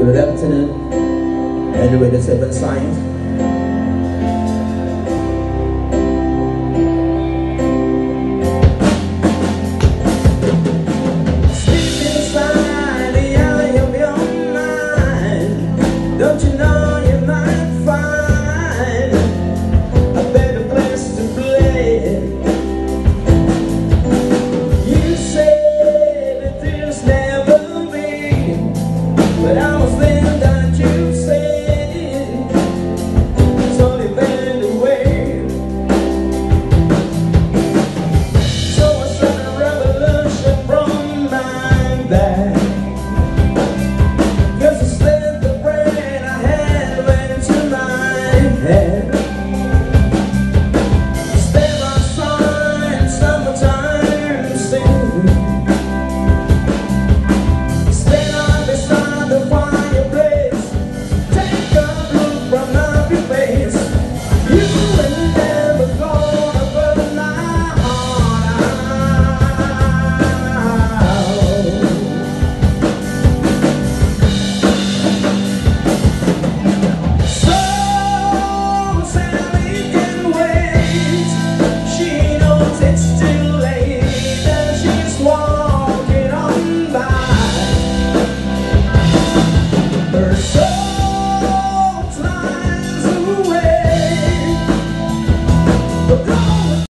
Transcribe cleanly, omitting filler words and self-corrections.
Good afternoon. Anyway, the seven signs. Sleep inside the alley of your mind. Don't you know you might find a better place to play? You say that there's never been, but I was there.